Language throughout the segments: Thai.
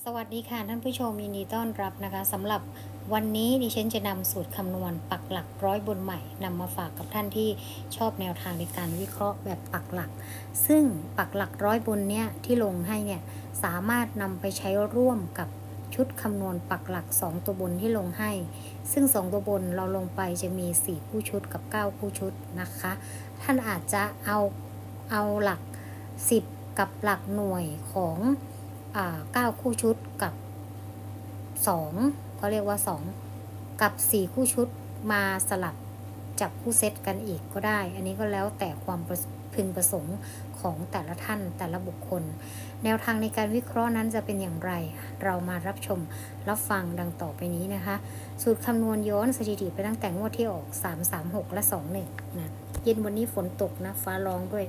สวัสดีค่ะท่านผู้ชมยินดีต้อนรับนะคะสำหรับวันนี้ดิฉันจะนำสูตรคำนวณปักหลักร้อยบนใหม่นำมาฝากกับท่านที่ชอบแนวทางในการวิเคราะห์แบบปักหลักซึ่งปักหลักร้อยบนเนี้ยที่ลงให้เนี่ยสามารถนำไปใช้ร่วมกับชุดคำนวณปักหลัก2ตัวบนที่ลงให้ซึ่ง2ตัวบนเราลงไปจะมี4คู่ชุดกับ9คู่ชุดนะคะท่านอาจจะเอาหลัก10กับหลักหน่วยของ9คู่ชุดกับ2เขาเรียกว่า2กับ4คู่ชุดมาสลับจับคู่เซตกันอีกก็ได้อันนี้ก็แล้วแต่ความพึงประสงค์ของแต่ละท่านแต่ละบุคคลแนวทางในการวิเคราะห์นั้นจะเป็นอย่างไรเรามารับชมรับฟังดังต่อไปนี้นะคะสูตรคำนวณย้อนสถิติไปตั้งแต่งวดที่ออก336และ21นะเย็นวันนี้ฝนตกนะฟ้าร้องด้วย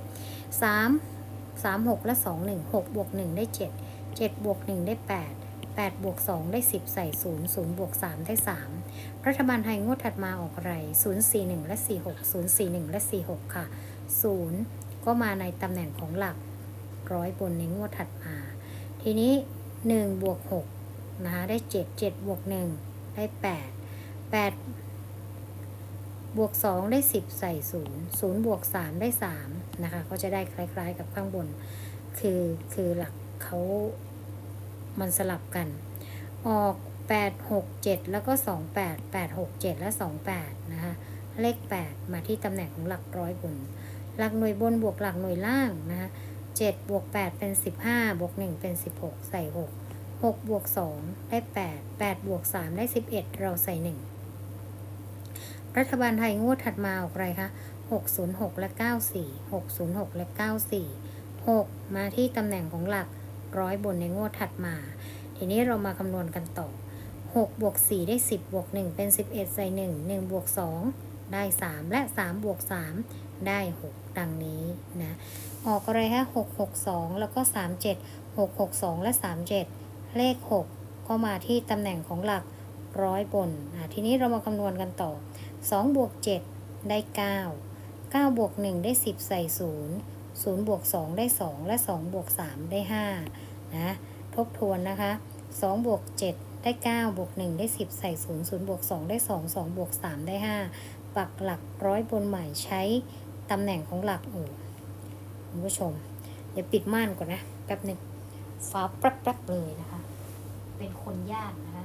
336และ21 6บวก1ได้7 7บวก1ได้8 8บวก2ได้10ใส่0 0บวก3ได้3รัฐบาลไทยงวดถัดมาออกอะไร041และ46 041และ46ค่ะ0ก็มาในตำแหน่งของหลักร้อยบนในงวดถัดมาทีนี้1บวก6นะคะได้7 7บวก1ได้8 8บวก2ได้10ใส่0 0บวก3ได้3นะคะก็จะได้คล้ายๆกับข้างบนคือหลักเขามันสลับกันออก8 6 7แล้วก็28 8 6 7และ28นะคะเลข8มาที่ตำแหน่งของหลักร้อยบนหลักหน่วยบนบวกหลักหน่วยล่างนะคะ7บวก8เป็น15บวก1เป็น16ใส่6 6บวก2ได้8 8บวก3ได้11เราใส่1รัฐบาลไทยงวดถัดมาออกอะไรคะ606และ94 606และ94 6มาที่ตำแหน่งของหลักร้อยบนในงวดถัดมาทีนี้เรามาคำนวณกันต่อ6บวก4ได้10บวก1เป็น11ใส่1 1บวก2ได้3และ3บวก3ได้6ดังนี้นะออกอะไรคะ662แล้วก็37 662และ37เลข6ก็มาที่ตำแหน่งของหลักร้อยบนทีนี้เรามาคำนวณกันต่อ2บวก7ได้9 9บวก1ได้10ใส่0 0บวก2ได้2และ2บวก3ได้5นะทบทวนนะคะ2บวก7ได้9บวก1ได้10ใส่0 0บวก2ได้2 2บวก3ได้5ปักหลักร้อยบนใหม่ใช้ตำแหน่งของหลักคุณผู้ชมเดี๋ยวปิดม่านก่อนนะแป๊บนึงฟ้าแป๊บๆเลยนะคะเป็นคนยากนะคะ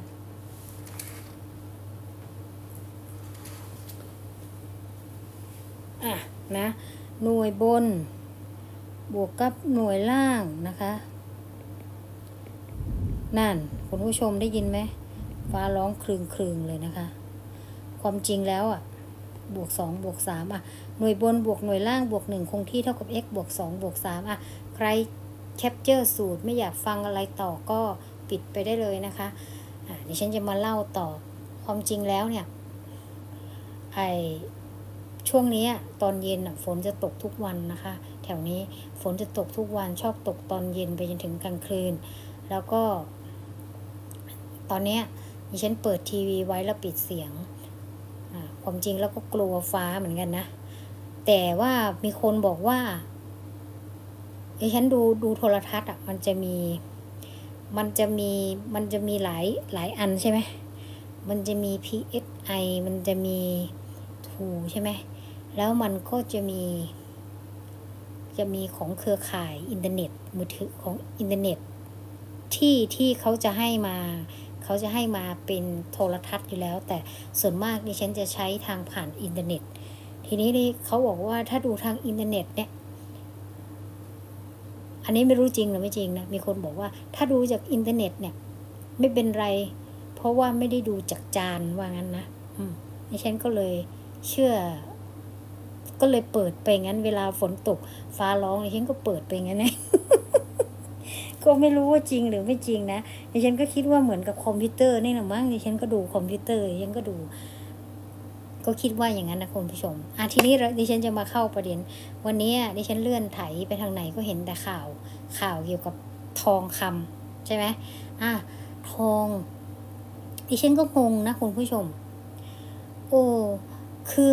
นะหน่วยบนบวกกับหน่วยล่างนะคะนั่นคุณผู้ชมได้ยินไหมฟ้าร้องครึงเลยนะคะความจริงแล้วบวก2บวก3หน่วยบนบวกหน่วยล่างบวก1คงที่เท่ากับ x บวก2บวก3ใครแคปเจอร์สูตรไม่อยากฟังอะไรต่อก็ปิดไปได้เลยนะคะเดี๋ยวฉันจะมาเล่าต่อความจริงแล้วเนี่ยช่วงนี้ตอนเย็นฝนจะตกทุกวันนะคะแถวนี้ฝนจะตกทุกวันชอบตกตอนเย็นไปจนถึงกลางคืนแล้วก็ตอนนี้ดิฉันเปิดทีวีไว้แล้วปิดเสียงความจริงแล้วก็กลัวฟ้าเหมือนกันนะแต่ว่ามีคนบอกว่าดิฉันดูโทรทัศน์มันจะมีหลายอันใช่ไหมมันจะมี PSI มันจะมี2ใช่ไหมแล้วมันก็จะมีของเครือข่ายอินเทอร์เน็ตมือถือของอินเทอร์เน็ตที่เขาจะให้มาเป็นโทรทัศน์อยู่แล้วแต่ส่วนมากดิฉันจะใช้ทางผ่านอินเทอร์เน็ตทีนี้เขาบอกว่าถ้าดูทางอินเทอร์เน็ตเนี่ยอันนี้ไม่รู้จริงหรือไม่จริงนะมีคนบอกว่าถ้าดูจากอินเทอร์เน็ตเนี่ยไม่เป็นไรเพราะว่าไม่ได้ดูจากจานว่างั้นนะดิฉันก็เลยเชื่อก็เลยเปิดไปงั้นเวลาฝนตกฟ้าร้องดิฉันก็เปิดไปงั้นนะก็ไม่รู้ว่าจริงหรือไม่จริงนะดิฉันก็คิดว่าเหมือนกับคอมพิวเตอร์นี่แหละมั้งดิฉันก็ดูคอมพิวเตอร์ดิฉันก็ดูก็คิดว่าอย่างนั้นนะคุณผู้ชมทีนี้ดิฉันจะมาเข้าประเด็นวันนี้ดิฉันเลื่อนไถไปทางไหนก็เห็นแต่ข่าวเกี่ยวกับทองคำใช่ไหมทองดิฉันก็งงนะคุณผู้ชมคือ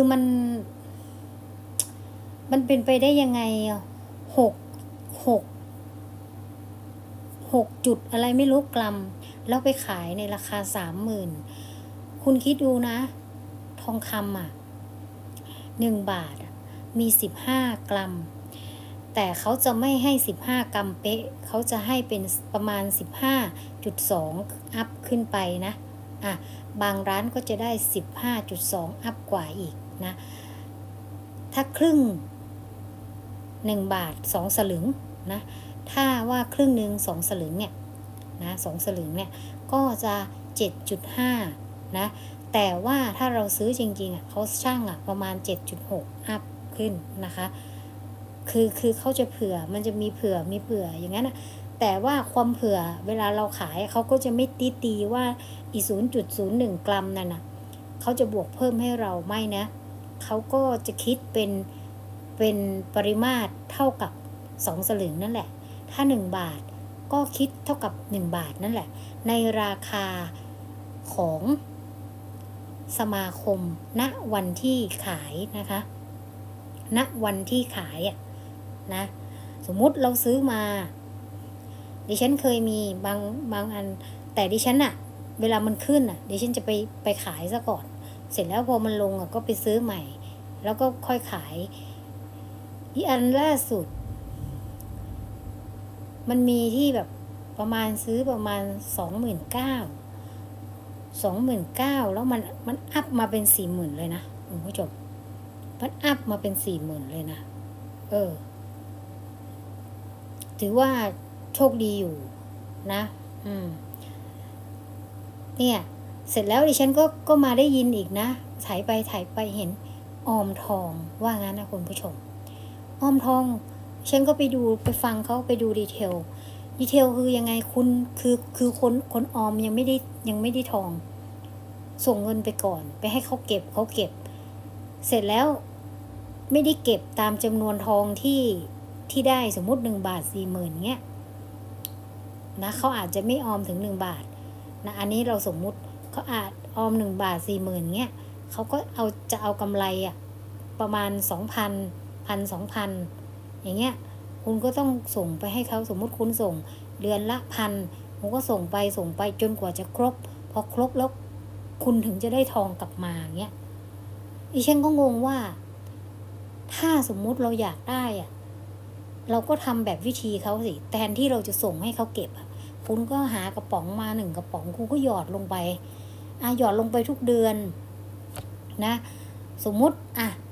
มันเป็นไปได้ยังไงหก 6 จุดอะไรไม่รู้กรัมแล้วไปขายในราคา 30,000คุณคิดดูนะทองคำ1 บาทมี15 กรัมแต่เขาจะไม่ให้15 กรัมเป๊ะเขาจะให้เป็นประมาณ 15.2 อัพขึ้นไปนะบางร้านก็จะได้ 15.2 อัพกว่าอีกนะถ้าครึ่ง1 บาท2 สลึงนะถ้าว่าครึ่งหนึ่ง2 สลึงเนี่ยนะ2 สลึงเนี่ยก็จะ 7.5 นะแต่ว่าถ้าเราซื้อจริงๆเขาช่างประมาณ 7.6 อัพขึ้นนะคะคือเขาจะเผื่อมันจะมีเผื่ออย่างนั้นแต่ว่าความเผื่อเวลาเราขายเขาก็จะไม่ตีว่าอี 0.01 กรัมนั่นนะเขาจะบวกเพิ่มให้เราไม่นะเขาก็จะคิดเป็นปริมาตรเท่ากับ2 สลึงนั่นแหละถ้า1 บาทก็คิดเท่ากับ1 บาทนั่นแหละในราคาของสมาคมณวันที่ขายนะคะณวันที่ขายนะสมมุติเราซื้อมาดิฉันเคยมีบางอันแต่ดิฉันเวลามันขึ้นดิฉันจะไปขายซะก่อนเสร็จแล้วพอมันลงก็ไปซื้อใหม่แล้วก็ค่อยขายอีอันล่าสุดมันมีที่แบบประมาณซื้อประมาณ 29,000แล้วมันอัพมาเป็น 40,000เลยนะคุณผู้ชมมันอัพมาเป็น 40,000เลยนะถือว่าโชคดีอยู่นะเนี่ยเสร็จแล้วดิฉันก็มาได้ยินอีกนะถ่ายไปเห็นออมทองว่างั้นนะคุณผู้ชมออมทองฉันก็ไปฟังเขาไปดูดีเทลคือยังไงคุณคือคนออมยังไม่ได้ทองส่งเงินไปก่อนไปให้เขาเก็บเสร็จแล้วไม่ได้เก็บตามจำนวนทองที่ได้สมมุติ1 บาท 40,000เงี้ยนะเขาอาจจะไม่ออมถึง1 บาทนะอันนี้เราสมมุติเขาอาจออม1 บาท 40,000เงี้ยเขาก็จะเอากำไรประมาณ 2,000 1,000 2,000อย่างเงี้ยคุณก็ต้องส่งไปให้เขาสมมุติคุณส่งเดือนละ 1,000คุณก็ส่งไปจนกว่าจะครบพอครบแล้วคุณถึงจะได้ทองกลับมาเงี้ยดิฉันก็งงว่าถ้าสมมุติเราอยากได้เราก็ทำแบบวิธีเขาสิแทนที่เราจะส่งให้เขาเก็บคุณก็หากระป๋องมา1 กระป๋องคุณก็หยอดลงไปหยอดลงไปทุกเดือนนะสมมุติ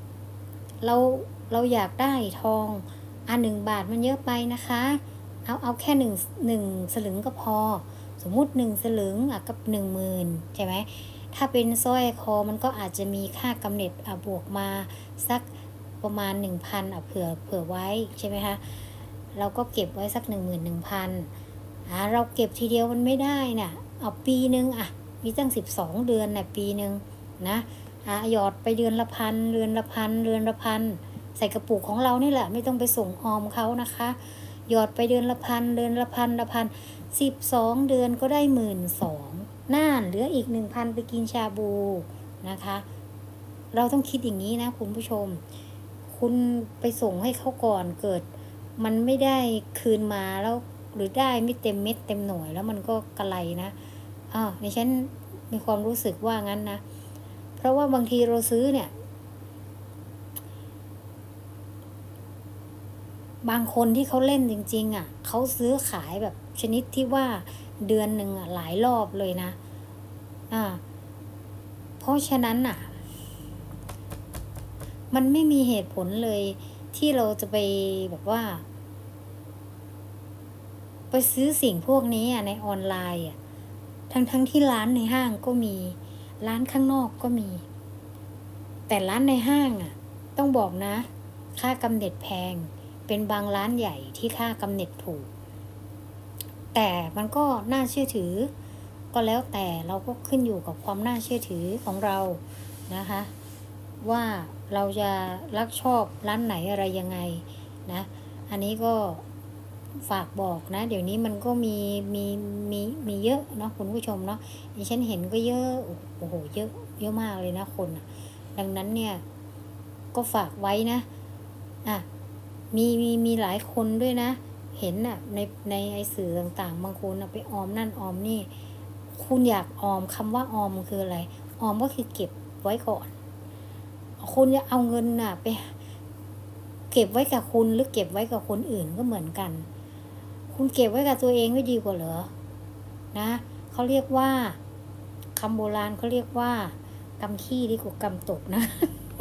เราอยากได้ทอง1 บาทมันเยอะไปนะคะเอาแค่หนึ่งสลึงก็พอสมมุติ1 สลึงกับ 10,000ใช่ไหมถ้าเป็นสร้อยคอมันก็อาจจะมีค่ากำเนิดบวกมาสักประมาณ 1,000เผื่อไว้ใช่ไหมคะเราก็เก็บไว้สัก 11,000เราเก็บทีเดียวมันไม่ได้น่ะเอาปีนึงมีตั้ง12 เดือนปีนึงนะหยอดไปเดือนละ 1,000เดือนละ 1,000ใส่กระปุกของเรานี่แหละไม่ต้องไปส่งออมเขานะคะหยอดไปเดือนละ 1,000เดือนละ 1,000 12 เดือนก็ได้ 12,000น่านเหลืออีก 1,000ไปกินชาบูนะคะเราต้องคิดอย่างนี้นะคุณผู้ชมคุณไปส่งให้เขาก่อนเกิดมันไม่ได้คืนมาแล้วหรือได้ไม่เต็มเม็ดเต็มหน่วยแล้วมันก็กระไรนะในฉันมีความรู้สึกว่างั้นนะเพราะว่าบางทีเราซื้อเนี่ยบางคนที่เขาเล่นจริงๆเขาซื้อขายแบบชนิดที่ว่าเดือนหนึ่งหลายรอบเลยนะเพราะฉะนั้นมันไม่มีเหตุผลเลยที่เราจะไปแบบว่าไปซื้อสิ่งพวกนี้ในออนไลน์ทั้งที่ร้านในห้างก็มีร้านข้างนอกก็มีแต่ร้านในห้างต้องบอกนะค่ากำเนิดแพงเป็นบางร้านใหญ่ที่ค่ากำเนิดถูกแต่มันก็น่าเชื่อถือก็แล้วแต่เราก็ขึ้นอยู่กับความน่าเชื่อถือของเรานะคะว่าเราจะรักชอบร้านไหนอะไรยังไงนะอันนี้ก็ฝากบอกนะเดี๋ยวนี้มันก็มีเยอะเนาะคุณผู้ชมเนาะดิฉันเห็นก็เยอะโอ้โหเยอะมากเลยนะคนดังนั้นเนี่ยก็ฝากไว้นะมีหลายคนด้วยนะเห็นน่ะในไอสื่อต่างๆบางคนไปออมนั่นออมนี่คุณอยากออมคำว่าออมคืออะไรออมก็คือเก็บไว้ก่อนคุณจะเอาเงินน่ะไปเก็บไว้กับคุณหรือเก็บไว้กับคนอื่นก็เหมือนกันคุณเก็บไว้กับตัวเองไม่ดีกว่าเหรอนะเขาเรียกว่าคำโบราณเขาเรียกว่ากำขี้ดีกว่ากำตกนะ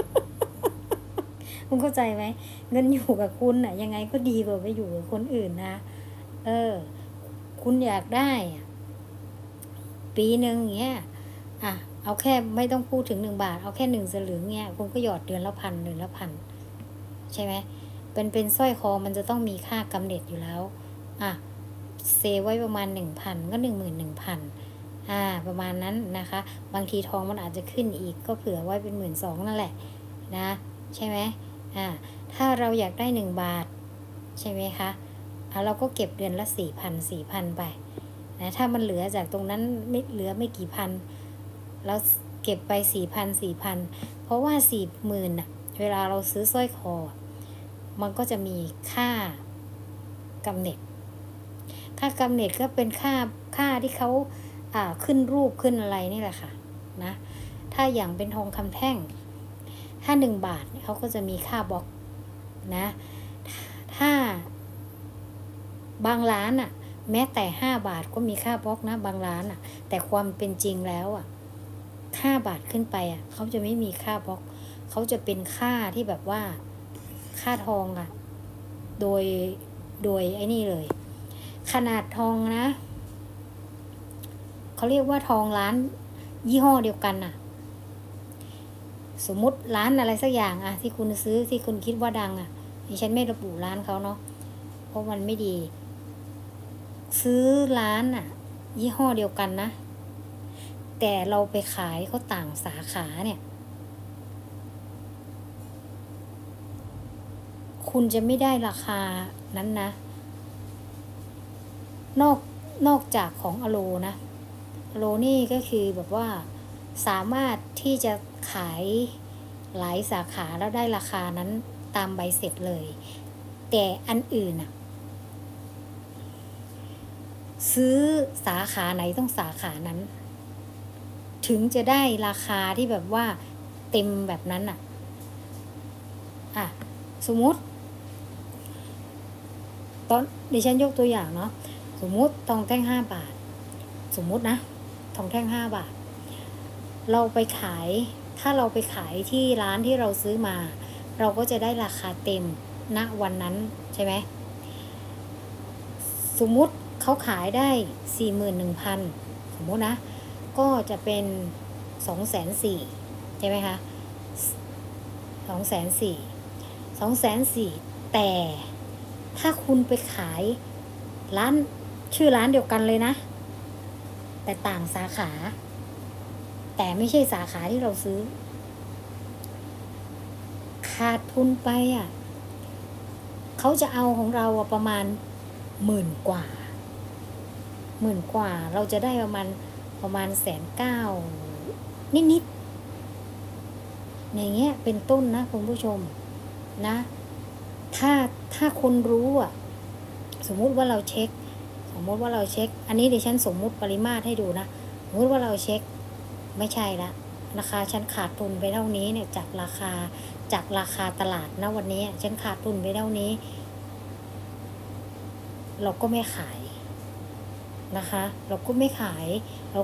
คุณเข้าใจไหมเงินอยู่กับคุณน่ะยังไงก็ดีกว่าไปอยู่กับคนอื่นนะคุณอยากได้ปีหนึ่งเงี้ยเอาแค่ไม่ต้องพูดถึง1 บาทเอาแค่1 สลึงเงี้ยคุณก็หยอดเดือนละพันใช่ไหมเป็นสร้อยคอมันจะต้องมีค่ากำเนิดอยู่แล้วเซฟไว้ประมาณ 1,000 ก็ 11,000ประมาณนั้นนะคะบางทีทองมันอาจจะขึ้นอีกก็เผื่อไว้เป็น12,000นั่นแหละนะใช่ไหมถ้าเราอยากได้1 บาทใช่ไหมคะเราก็เก็บเดือนละ4,000 ไปนะถ้ามันเหลือจากตรงนั้นไม่เหลือไม่กี่พันเราเก็บไป4,000 เพราะว่า40,000เวลาเราซื้อสร้อยคอมันก็จะมีค่ากำเนิดก็เป็นค่าที่เขาขึ้นรูปขึ้นอะไรนี่แหละค่ะนะถ้าอย่างเป็นทองคำแท่งถ้า1 บาทเขาก็จะมีค่าบล็อกนะถ้าบางร้านแม้แต่5 บาทก็มีค่าบล็อกนะบางร้านแต่ความเป็นจริงแล้ว5 บาทขึ้นไปเขาจะไม่มีค่าบล็อกเขาจะเป็นค่าที่แบบว่าค่าทองโดยไอ้นี่เลยขนาดทองนะเขาเรียกว่าทองร้านยี่ห้อเดียวกันสมมุติร้านอะไรสักอย่างที่คุณซื้อที่คุณคิดว่าดังดิฉันไม่ระบุร้านเขาเนาะเพราะมันไม่ดีซื้อร้านยี่ห้อเดียวกันนะแต่เราไปขายเขาต่างสาขาเนี่ยคุณจะไม่ได้ราคานั้นนะนอกจากของอโลนะอโลนี่ก็คือแบบว่าสามารถที่จะขายหลายสาขาแล้วได้ราคานั้นตามใบเสร็จเลยแต่อันอื่นซื้อสาขาไหนต้องสาขานั้นถึงจะได้ราคาที่แบบว่าเต็มแบบนั้นสมมุติตอนดิฉันยกตัวอย่างเนาะสมมุติทองแท่ง5 บาทสมมุตินะทองแท่ง5 บาทเราไปขายถ้าเราไปขายที่ร้านที่เราซื้อมาเราก็จะได้ราคาเต็มณวันนั้นใช่ไหมสมมุติเขาขายได้ 41,000 สมมุตินะก็จะเป็น 240,000 ใช่ไหมคะ 240,000 แต่ถ้าคุณไปขายร้านชื่อร้านเดียวกันเลยนะแต่ต่างสาขาแต่ไม่ใช่สาขาที่เราซื้อขาดทุนไปเขาจะเอาของเราประมาณ10,000 กว่าเราจะได้ประมาณ190,000นิดอย่างเงี้ยเป็นต้นนะคุณผู้ชมนะถ้าคนรู้สมมุติว่าเราเช็คอันนี้ดิฉันสมมุติปริมาตรให้ดูนะสมมติว่าเราเช็คไม่ใช่ละราคาฉันขาดทุนไปเท่านี้เนี่ยจากราคาตลาดนะวันนี้ฉันขาดทุนไปเท่านี้เราก็ไม่ขายนะคะเราก็ไม่ขายเรา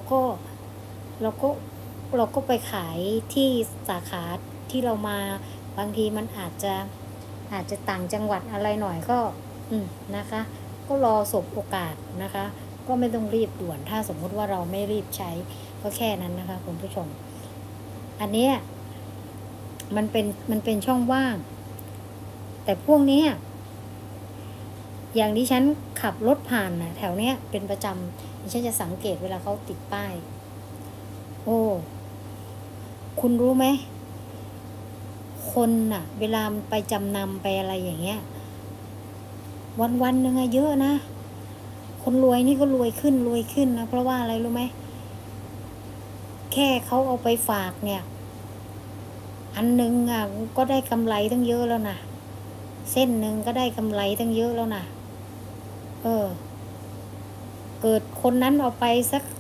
ก็ไปขายที่สาขาที่เรามาบางทีมันอาจจะต่างจังหวัดอะไรหน่อยก็นะคะก็รอสบโอกาสนะคะก็ไม่ต้องรีบด่วนถ้าสมมุติว่าเราไม่รีบใช้ก็แค่นั้นนะคะคุณผู้ชมอันนี้มันเป็นช่องว่างแต่พวกนี้อย่างที่ฉันขับรถผ่านแถวเนี้ยเป็นประจำดิฉันจะสังเกตเวลาเขาติดป้ายโอ้คุณรู้ไหมคนเวลาไปจำนำไปอะไรอย่างเงี้ยวันหนึ่งเยอะนะคนรวยนี่ก็รวยขึ้นนะเพราะว่าอะไรรู้ไหมแค่เขาเอาไปฝากเนี่ยอันนึงก็ได้กำไรตั้งเยอะแล้วนะเส้นหนึ่งก็ได้กำไรตั้งเยอะแล้วนะเกิดคนนั้นเอาไปสัก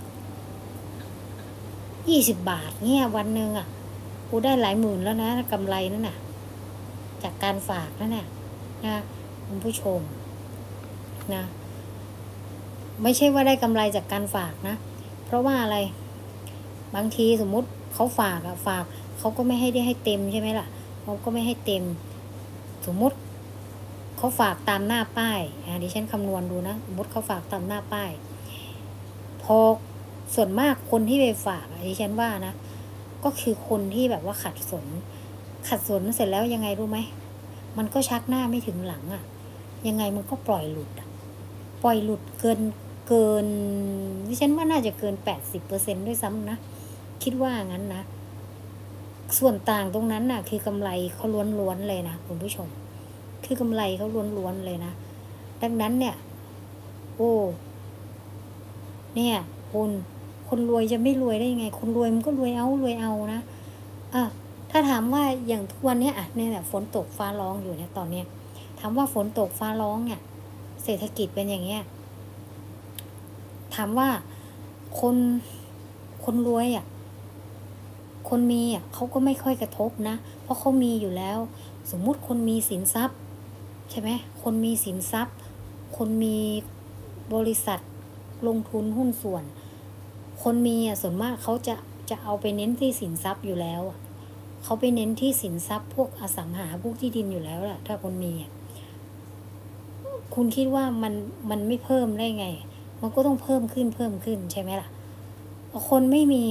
20 บาทเนี่ยวันหนึ่งกูได้หลายหมื่นแล้วนะกำไรนั่นน่ะจากการฝากนั่นน่ะนะคุณผู้ชมนะไม่ใช่ว่าได้กำไรจากการฝากนะเพราะว่าอะไรบางทีสมมุติเขาฝากเขาก็ไม่ได้ให้เต็มใช่ไหมล่ะเขาก็ไม่ให้เต็มสมมุติเขาฝากตามหน้าป้ายดิฉันคำนวณดูนะสมมติเขาฝากตามหน้าป้ายพอส่วนมากคนที่ไปฝากดิฉันว่านะก็คือคนที่แบบว่าขัดสนเสร็จแล้วยังไงรู้ไหมมันก็ชักหน้าไม่ถึงหลังยังไงมันก็ปล่อยหลุดเกินดิฉันว่าน่าจะเกิน 80% ด้วยซ้ำนะคิดว่างั้นนะส่วนต่างตรงนั้นน่ะคือกำไรเขาล้วนๆเลยนะคุณผู้ชมคือกำไรเขาล้วนๆเลยนะดังนั้นเนี่ยเนี่ยคนรวยจะไม่รวยได้ยังไงคนรวยมันก็รวยเอานะถ้าถามว่าอย่างทุกวันนี้เนี่ยฝนตกฟ้าร้องอยู่เนี่ยตอนเนี้ยถามว่าฝนตกฟ้าร้องเนี่ยเศรษฐกิจเป็นอย่างเงี้ยถามว่าคนรวยคนมีเขาก็ไม่ค่อยกระทบนะเพราะเขามีอยู่แล้วสมมุติคนมีสินทรัพย์ใช่ไหมคนมีสินทรัพย์คนมีบริษัทลงทุนหุ้นส่วนคนมีส่วนมากเขาจะเอาไปเน้นที่สินทรัพย์อยู่แล้วเขาไปเน้นที่สินทรัพย์พวกอสังหาพวกที่ดินอยู่แล้วล่ะถ้าคนมีคุณคิดว่ามันไม่เพิ่มได้ไงมันก็ต้องเพิ่มขึ้นใช่ไหมล่ะคนไม่มี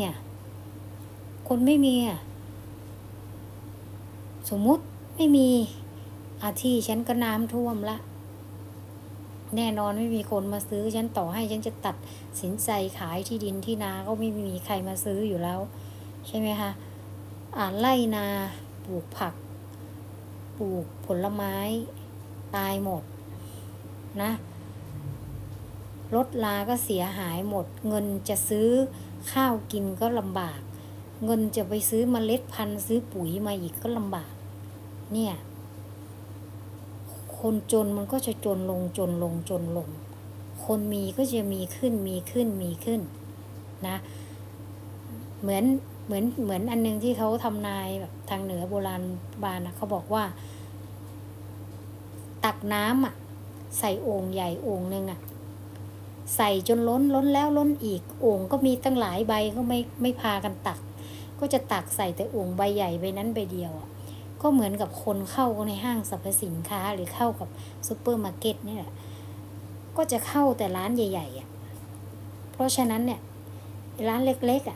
สมมุติไม่มีที่ฉันก็น้ำท่วมละแน่นอนไม่มีคนมาซื้อฉันต่อให้ฉันจะตัดสินใจขายที่ดินที่นาก็ไม่มีใครมาซื้ออยู่แล้วใช่ไหมคะไร่นาปลูกผักปลูกผลไม้ตายหมดนะรถลาก็เสียหายหมดเงินจะซื้อข้าวกินก็ลำบากเงินจะไปซื้อเมล็ดพันธุ์ซื้อปุ๋ยมาอีกก็ลำบากเนี่ยคนจนมันก็จะจนลงคนมีก็จะมีขึ้นนะเหมือนอันนึงที่เขาทำนายแบบทางเหนือโบราณนะเขาบอกว่าตักน้ำใส่โอ่งใหญ่โอ่งนึงใส่จนล้นแล้วล้นอีกโอ่งก็มีตั้งหลายใบก็ไม่พากันตักก็จะตักใส่แต่โอ่งใบใหญ่ใบนั้นใบเดียวก็เหมือนกับคนเข้าในห้างสรรพสินค้าหรือเข้ากับซุปเปอร์มาร์เก็ตนี่แหละก็จะเข้าแต่ร้านใหญ่ๆเพราะฉะนั้นเนี่ยร้านเล็ก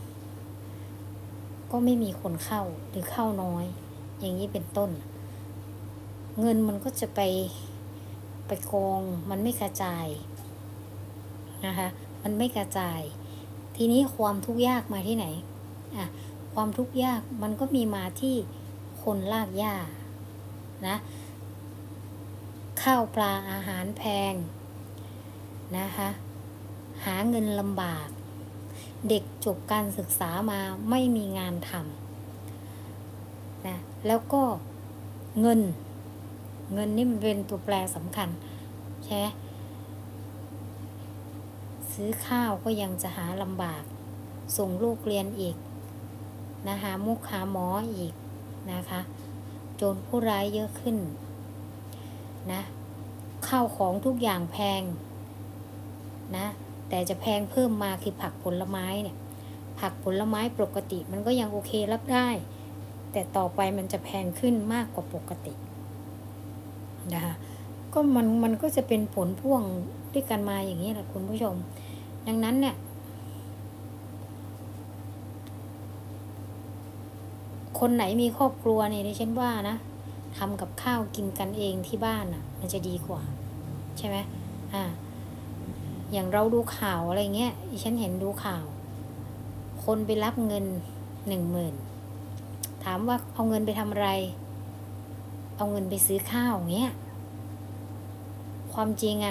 ก็ไม่มีคนเข้าหรือเข้าน้อยอย่างนี้เป็นต้นเงินมันก็จะไปกองมันไม่กระจายนะคะมันไม่กระจายทีนี้ความทุกข์ยากมาที่ไหนความทุกข์ยากมันก็มีมาที่คนลากหญ้านะข้าวปลาอาหารแพงนะคะหาเงินลำบากเด็กจบการศึกษามาไม่มีงานทำนะแล้วก็เงินนี่มันเป็นตัวแปรสำคัญใช่ไหมซื้อข้าวก็ยังจะหาลำบากส่งลูกเรียนอีกนะหาหมออีกนะคะโจรผู้ร้ายเยอะขึ้นนะข้าวของทุกอย่างแพงนะแต่จะแพงเพิ่มมาคือผักผลไม้เนี่ยผักผลไม้ปกติมันก็ยังโอเครับได้แต่ต่อไปมันจะแพงขึ้นมากกว่าปกตินะคะก็มันก็จะเป็นผลพ่วงด้วยกันมาอย่างนี้แหละคุณผู้ชมดังนั้นเนี่ยคนไหนมีครอบครัวเนี่ยดิฉันว่านะทำกับข้าวกินกันเองที่บ้านมันจะดีกว่าใช่ไหมอย่างเราดูข่าวอะไรเงี้ยดิฉันเห็นดูข่าวคนไปรับเงิน 10,000ถามว่าเอาเงินไปทำอะไรเอาเงินไปซื้อข้าวเงี้ยความจริง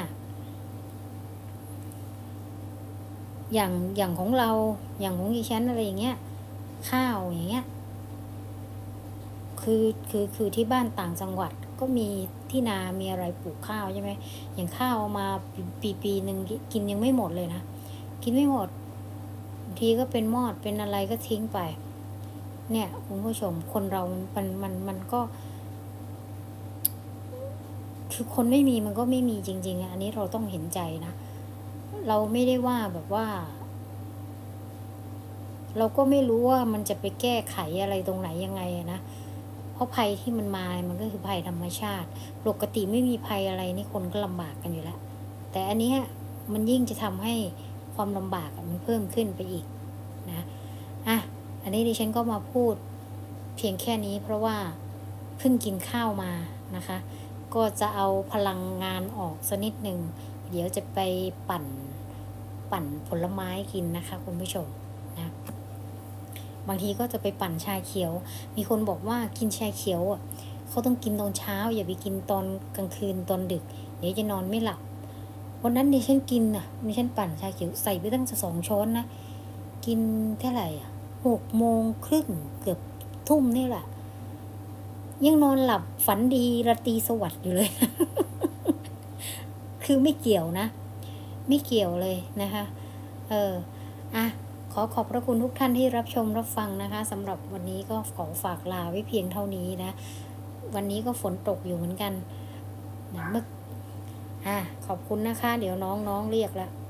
อย่างของเราอย่างของดิฉันอะไรอย่างเงี้ยข้าวอย่างเงี้ยคือที่บ้านต่างจังหวัดก็มีที่นามีอะไรปลูกข้าวใช่ไหมอย่างข้าวมาปีหนึ่งกินยังไม่หมดเลยนะกินไม่หมดบางทีก็เป็นมอดเป็นอะไรก็ทิ้งไปเนี่ยคุณผู้ชมคนเรามันก็คือคนไม่มีมันก็ไม่มีจริงๆอันนี้เราต้องเห็นใจนะเราไม่ได้ว่าแบบว่าเราก็ไม่รู้ว่ามันจะไปแก้ไขอะไรตรงไหนยังไงนะเพราะภัยที่มันมามันก็คือภัยธรรมชาติปกติไม่มีภัยอะไรนี่คนก็ลำบากกันอยู่แล้วแต่อันนี้มันยิ่งจะทำให้ความลำบากมันเพิ่มขึ้นไปอีกนะอันนี้ดิฉันก็มาพูดเพียงแค่นี้เพราะว่าเพิ่งกินข้าวมานะคะก็จะเอาพลังงานออกสักนิดหนึ่งเดี๋ยวจะไปปั่นผลไม้กินนะคะคุณผู้ชมนะบางทีก็จะไปปั่นชาเขียวมีคนบอกว่ากินชาเขียวเขาต้องกินตอนเช้าอย่าไปกินตอนกลางคืนตอนดึกเดี๋ยวจะนอนไม่หลับวันนั้นดิฉันกินดิฉันปั่นชาเขียวใส่ไปตั้ง2 ช้อนนะกินเท่าไหร่6:30เกือบทุ่มนี่แหละยังนอนหลับฝันดีราตรีสวัสดิ์อยู่เลย คือไม่เกี่ยวนะไม่เกี่ยวเลยนะคะขอขอบพระคุณทุกท่านที่รับชมรับฟังนะคะสำหรับวันนี้ก็ขอฝากลาไว้เพียงเท่านี้นะวันนี้ก็ฝนตกอยู่เหมือนกันนะขอบคุณนะคะเดี๋ยวน้องเรียกแล้ว